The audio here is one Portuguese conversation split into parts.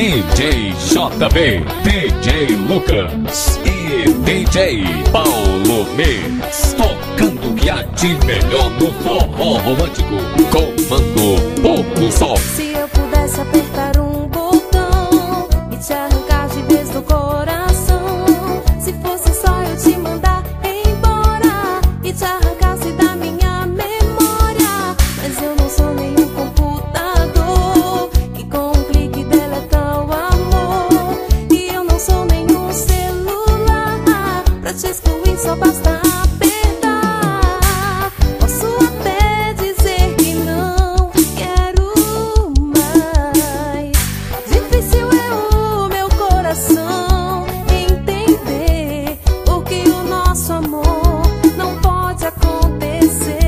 DJ JB, DJ Lucas e DJ Paulo Mix, tocando o que há de melhor no forró romântico. Comando Porro do Sol. Se eu pudesse apertar um botão e te arrancar de vez do coração, se fosse só eu te mandar embora e te arrancasse da minha memória. Mas eu não sou nenhum computador que com um clique deleta o amor, e eu não sou nenhum celular pra te excluir, só basta apertar. Posso até dizer que não quero mais. Difícil é o meu coração entender porque o nosso amor não pode acontecer.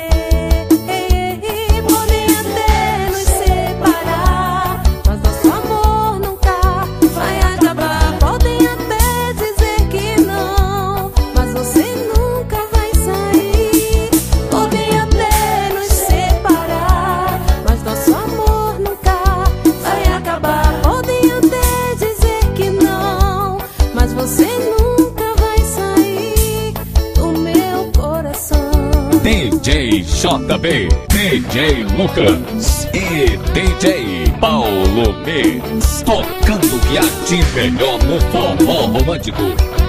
Podem até nos separar, mas nosso amor nunca vai acabar. Podem até dizer que não, mas você nunca vai sair. Podem até nos separar, mas nosso amor nunca vai acabar. Podem até dizer que não, mas você nunca vai sair do meu coração. DJ JB, DJ Lucas e DJ Paulo Mix, tocando o que há de melhor no forró romântico.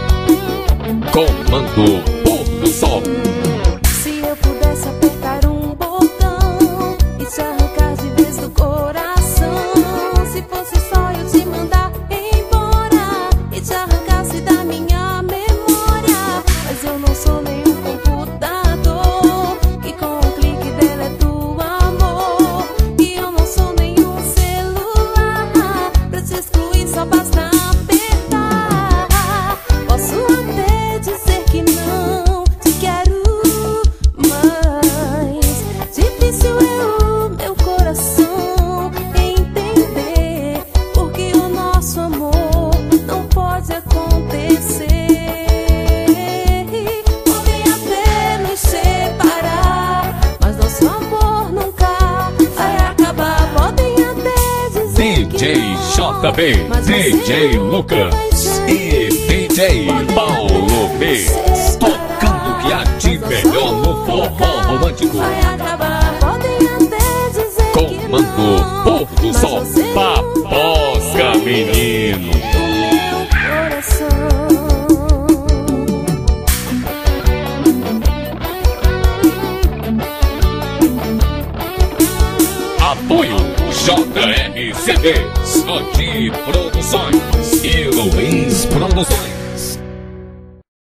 Comando Porro do Sol. Se eu pudesse apertar um botão e te arrancar de vez do coração, se fosse só eu te mandar embora e te arrancasse da minha memória. Mas eu não sou nenhum computador que com um clique deleta o amor, e eu não sou nenhum celular pra te excluir, só basta apertar. Posso até dizer que não te quero mais. Difícil é o meu coração entender porque o nosso amor não pode acontecer. Podem até nos separar, mas nosso amor nunca vai acabar. Podem até dizer que DJ não, JB, mas você DJ nunca Lucas vai sair. e DJ Paulo Mix, tocando o que há de melhor no forró romântico. Vai acabar. Podem até dizer que Comando não, Porro do mas Sol. você nunca Papoca, vai sair menino. do meu coração. Apoio JRCD, Soti Produções.